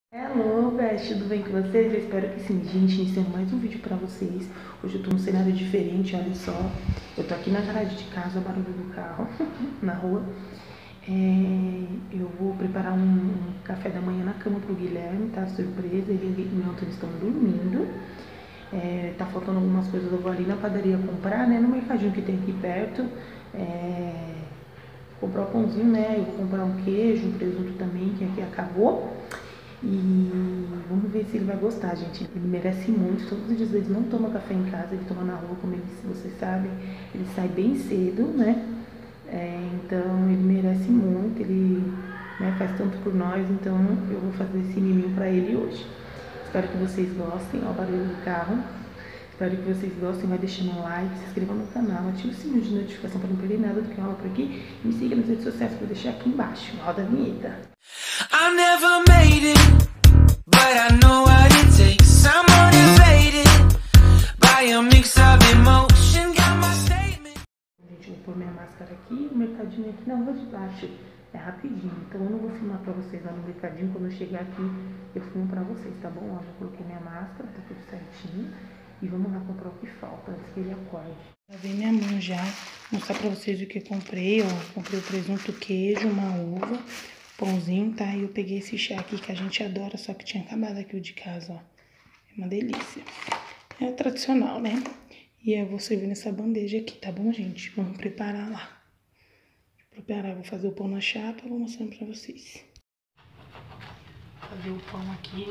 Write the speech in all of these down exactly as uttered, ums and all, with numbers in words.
Hello, guys, tudo bem com vocês? Eu espero que sim, gente, iniciando mais um vídeo pra vocês. Hoje eu tô num cenário diferente, olha só. Eu tô aqui na garagem de casa, o barulho do carro, na rua. É, eu vou preparar um, um café da manhã na cama pro Guilherme, tá? Surpresa, ele e o Antônio estão dormindo. É, tá faltando algumas coisas, eu vou ali na padaria comprar, né? No mercadinho que tem aqui perto. É, comprar um pãozinho, né? Eu vou comprar um queijo, um presunto também, que aqui acabou. E vamos ver se ele vai gostar, gente. Ele merece muito. Todos os dias ele não toma café em casa, ele toma na rua, como ele, vocês sabem. Ele sai bem cedo, né? É, então ele merece muito, ele né, faz tanto por nós, então eu vou fazer esse miminho pra ele hoje. Espero que vocês gostem. Olha o barulho do carro. Espero que vocês gostem. Vai deixando um like, se inscreva no canal, ative o sininho de notificação para não perder nada do que rola por aqui. E me siga nas redes sociais que eu vou deixar aqui embaixo. Roda a vinheta. I never made it, but I know what it takes. I'm motivated by a mix of emotion. Got my statement. Gente, eu vou pôr minha máscara aqui, o mercadinho aqui na rua de baixo. É rapidinho, então eu não vou filmar pra vocês lá no mercadinho. Quando eu chegar aqui, eu filmo pra vocês, tá bom? Ó, já coloquei minha máscara, tá tudo certinho. E vamos lá comprar o que falta antes que ele acorde. Já vem minha mão já, mostrar pra vocês o que eu comprei, ó. Comprei o presunto, queijo, uma uva, pãozinho, tá? E eu peguei esse chá aqui que a gente adora, só que tinha acabado aqui o de casa, ó. É uma delícia. É tradicional, né? E eu vou servir nessa bandeja aqui, tá bom, gente? Vamos preparar lá. Vou preparar, vou fazer o pão na chapa, vou mostrando pra vocês. Vou fazer o pão aqui.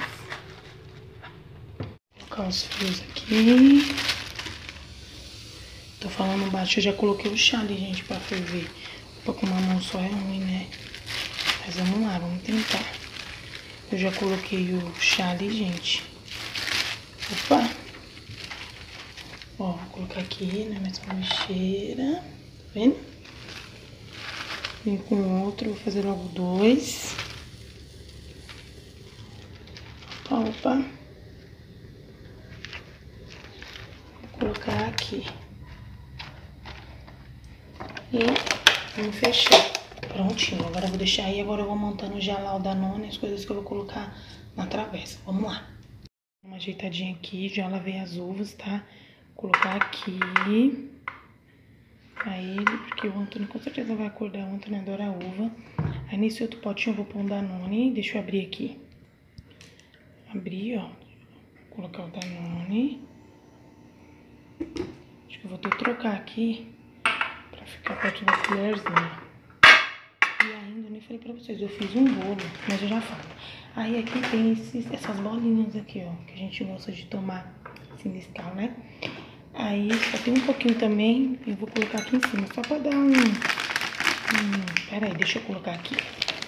Colocar os fios aqui. Tô falando baixo, eu já coloquei o chá ali, gente, pra ferver. Pra com uma mão só é ruim, né? Mas vamos lá, vamos tentar. Eu já coloquei o chá ali, gente. Opa! Ó, vou colocar aqui na minha sanduicheira. Tá vendo? Vem com outro, vou fazer logo dois. Opa, opa. Vou colocar aqui. E vamos fechar. Prontinho, agora eu vou deixar aí. Agora eu vou montando já lá o Danone, as coisas que eu vou colocar na travessa. Vamos lá. Uma ajeitadinha aqui, já lavei as uvas, tá? Vou colocar aqui pra ele, porque o Antônio com certeza vai acordar. O Antônio adora uva. Aí nesse outro potinho eu vou pôr um Danone. Deixa eu abrir aqui. Abrir, ó. Vou colocar o Danone. Acho que eu vou ter que trocar aqui pra ficar perto da colherzinha. E ainda, eu nem falei pra vocês, eu fiz um bolo, mas eu já falo. Aí aqui tem esses, essas bolinhas aqui, ó, que a gente gosta de tomar assim, Nescau, né? Aí só tem um pouquinho também, eu vou colocar aqui em cima, só pra dar um... um pera aí, deixa eu colocar aqui.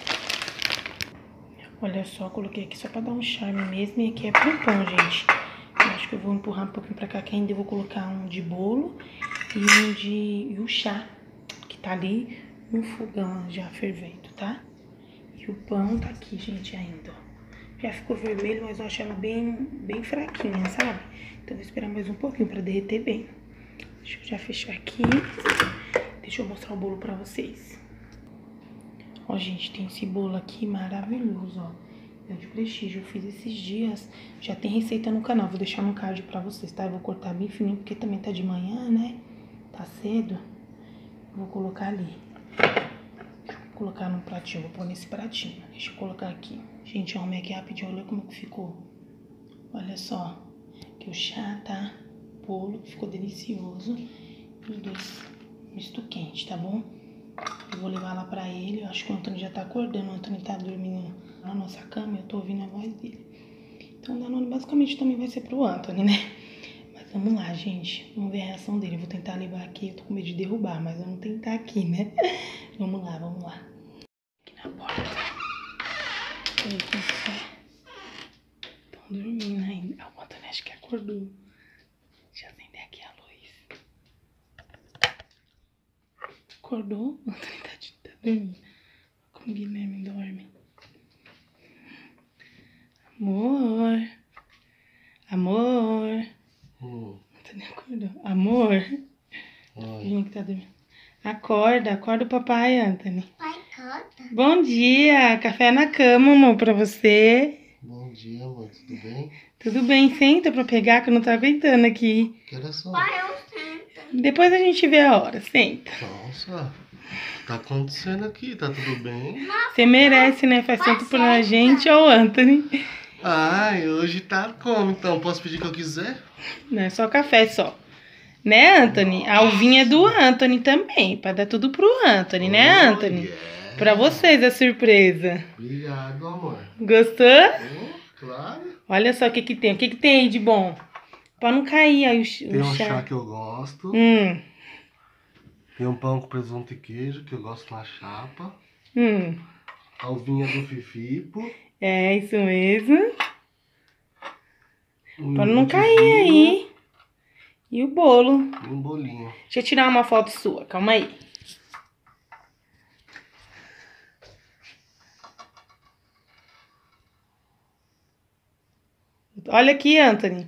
Olha só, coloquei aqui só pra dar um charme mesmo, e aqui é pro pão, gente. Eu acho que eu vou empurrar um pouquinho pra cá, que ainda eu vou colocar um de bolo e um de... e o chá, que tá ali no fogão já fervendo, tá? E o pão tá aqui, gente, ainda, ó. Já ficou vermelho, mas eu acho ela bem, bem fraquinha, sabe? Então eu vou esperar mais um pouquinho pra derreter bem. Deixa eu já fechar aqui. Deixa eu mostrar o bolo pra vocês. Ó, gente, tem esse bolo aqui maravilhoso, ó. É de prestígio, eu fiz esses dias. Já tem receita no canal, vou deixar no card pra vocês, tá? Eu vou cortar bem fininho, porque também tá de manhã, né? Tá cedo. Vou colocar ali. Vou colocar num pratinho, vou pôr nesse pratinho. Deixa eu colocar aqui. Gente, arrumei aqui rapidinho, olha como que ficou. Olha só. Que o chá, tá? O bolo ficou delicioso. E os dois misto quente, tá bom? Eu vou levar lá pra ele. Eu acho que o Antônio já tá acordando. O Antônio tá dormindo na nossa cama e eu tô ouvindo a voz dele. Então o Danone basicamente também vai ser pro Antônio, né? Mas vamos lá, gente. Vamos ver a reação dele. Eu vou tentar levar aqui. Eu tô com medo de derrubar, mas vamos tentar aqui, né? Vamos lá, vamos lá. Aqui na porta. Aí, como que é? Estão dormindo ainda. Ah, o Antônio acho que acordou. Deixa eu acender aqui a luz. Acordou? O Antônio tá, tá dormindo. Como o Guilherme dorme. Amor. Amor. Hum. O Antônio acordou. Amor. Oi. Quem que tá dormindo? Acorda, acorda o papai, Anthony. Pai, acorda. Bom dia, café na cama, amor, pra você. Bom dia, amor. Tudo bem? Tudo bem, senta pra pegar que eu não tô aguentando aqui. Que hora só? Pai, eu sento. Depois a gente vê a hora, senta. Nossa, o que tá acontecendo aqui? Tá tudo bem? Você merece, né? Faz tanto pra gente ou Anthony. Ai, hoje tá como então? Posso pedir o que eu quiser? Não é só café, só. Né, Anthony? A uvinha é do Anthony também, pra dar tudo pro Anthony, né, Oh, Anthony? yeah. Pra vocês a surpresa. Obrigado, amor. Gostou? Oh, claro. Olha só o que que tem. O que que tem aí de bom? Pra não cair aí o, ch- Tem o um chá. chá que eu gosto. Hum, Tem um pão com presunto e queijo que eu gosto na chapa. hum. A uvinha do Fifipo. É isso mesmo. Um Pra não cair iogurtezinho aí. E o bolo. E um bolinho. Deixa eu tirar uma foto sua. Calma aí. Olha aqui, Anthony.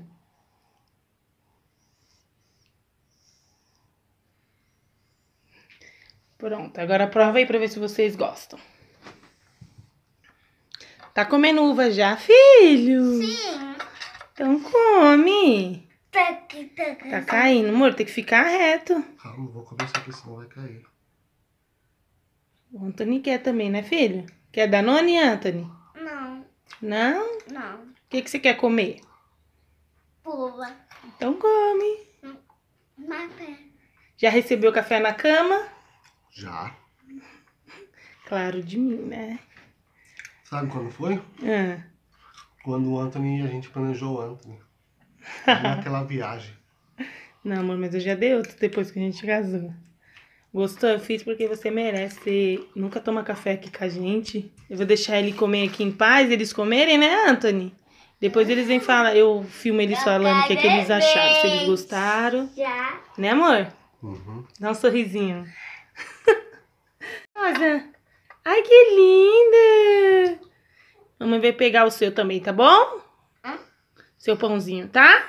Pronto, agora prova aí pra ver se vocês gostam. Tá comendo uva já, filho? Sim. Então come. Tac, tac. Tá caindo, amor, tem que ficar reto. Calma, eu vou comer isso aqui, senão vai cair. O Anthony quer também, né, filho? Quer Danone, Anthony? Não, Não? O não. que, que você quer comer? Pula. Então come. Mata. Já recebeu café na cama? Já. Claro, de mim, né? Sabe quando foi? Ah, Quando o Anthony, a gente planejou o Anthony. Naquela viagem. não, amor, mas eu já dei outro depois que a gente casou. Gostou? Eu fiz porque você merece. Você nunca toma café aqui com a gente. Eu vou deixar ele comer aqui em paz, eles comerem, né, Anthony? Depois eles vêm falar, eu filmo eles falando o que, é que eles acharam, se eles gostaram. Já. Né, amor? Uhum. Dá um sorrisinho. Rosa. Ai, que linda! Mamãe vai pegar o seu também, tá bom? Hã? Seu pãozinho, tá?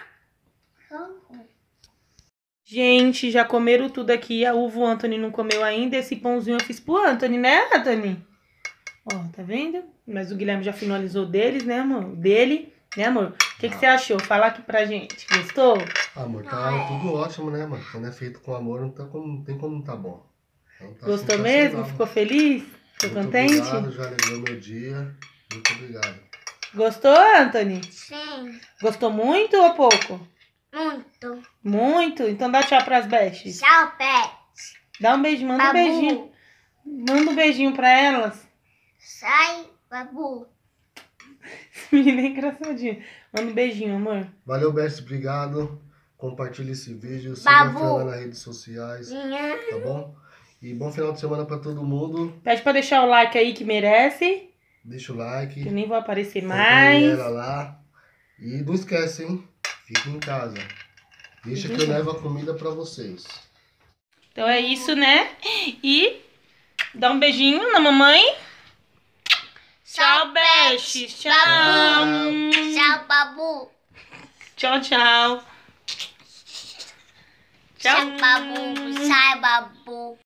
Gente, já comeram tudo aqui. A uva o Anthony não comeu ainda. Esse pãozinho eu fiz pro Anthony, né, Anthony? Ó, tá vendo? Mas o Guilherme já finalizou deles, né, amor? Dele, né, amor? O que, que você achou? Fala aqui pra gente. Gostou? Amor, tá tudo ótimo, né, mano? Quando é feito com amor, não, tá como, não tem como não tá bom. Então, tá Gostou sensacional. mesmo? Ficou feliz? Ficou Muito contente? obrigado, já alegrou meu dia. Muito obrigado. Gostou, Anthony? Sim. Gostou muito ou pouco? Muito. Muito? Então dá tchau pras bestes. Tchau, pé. Dá um beijo, manda um Babu. beijinho. Manda um beijinho pra elas. Sai, babu. Esse menino é engraçadinho. Manda um beijinho, amor. Valeu, Best, obrigado. Compartilhe esse vídeo, siga a Babu. Fran nas redes sociais, tá bom? E bom final de semana pra todo mundo. Pede pra deixar o like aí que merece. Deixa o like. Que eu nem vou aparecer Acompanhe mais. ela lá. E não esquece, hein? Fique em casa. Deixa que eu Uhum. levo a comida pra vocês. Então é isso, né? E dá um beijinho na mamãe. Tchau, bestes. Tchau. Tchau, babu. Tchau, tchau. Tchau. Tchau, babu. Sai, babu.